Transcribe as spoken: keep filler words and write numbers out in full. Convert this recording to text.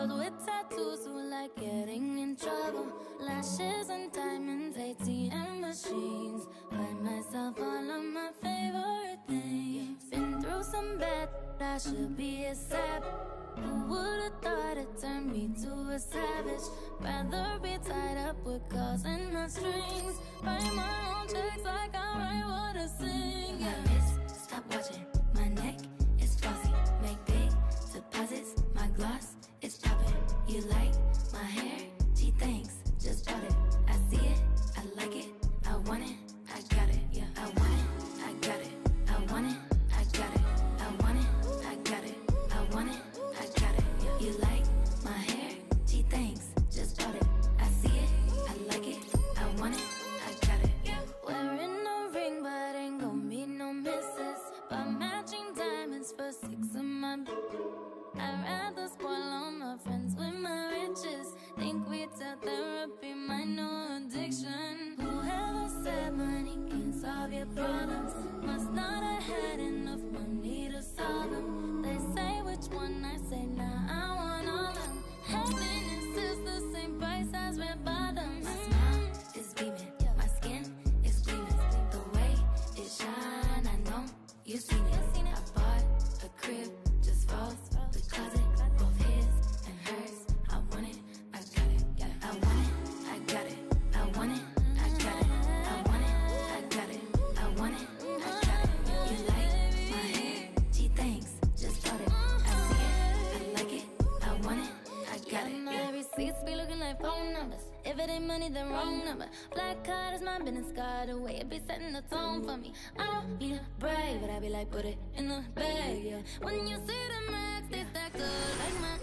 Girls with tattoos who like getting in trouble. Lashes and diamonds, A T M machines. Buy myself all of my favorite things. Been through some bad, I should be a sap. Who would've thought it turned me to a savage? Rather be tied up with calls and my strings. Write my own checks like I write what I sing. Yeah. My wrist, stop watching. My neck is flossy. Make big deposits. My gloss is popping. You like my hair? Gee, thanks. Just bought it. I see it. I like it. I want it. I got it. Yeah. I want it. I got it. I want it. I got it. I want it. I got it. I want it. I got it. Yeah. You like my hair? Gee, thanks. Just bought it. I see it. I like it. I want it. I got it. Yeah. Wearing no ring, but ain't gon' be no misses. But matching diamonds for six of my. I'd rather spoil all my friends with my riches. Think retail therapy might know addiction. Whoever said money can solve your problems must not have had enough money to solve them. They say which one, I say nah, I want all of them. Happiness is the same price as red bottoms. My smile is beaming. My skin is gleaming. The way it shine, I know you've seen it. I bought a crib just for the closet, both his and hers. I want it, I got it. I want it, I got it. I want it, I got it. I want it, I got it. I want it, I got it. You like my hair? Gee, thanks. Just bought it. I see it, I like it. I want it, I got it. My receipts be looking like phone numbers. If it ain't money, then wrong number. Black card is my business card. The way it be setting the tone for me. I don't need a brave, but I be like, put it in the bag, yeah. When you see the max, they stack up like my